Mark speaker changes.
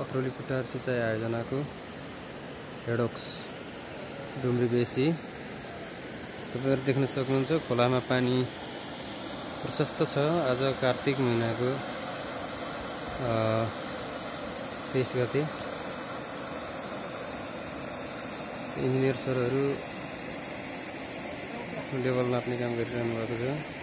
Speaker 1: अत्रौली पुटार सिँचाइ आयोजनाको हेडोक्स डुम्री बेसी तपाईहरु देख्न सक्नुहुन्छ। खोलामा पानी प्रशस्त छ। आज कार्तिक महिनाको 23 गते इन्जिनियर सरहरु लेभल नाप्ने काम गरिरहनु भएको छ।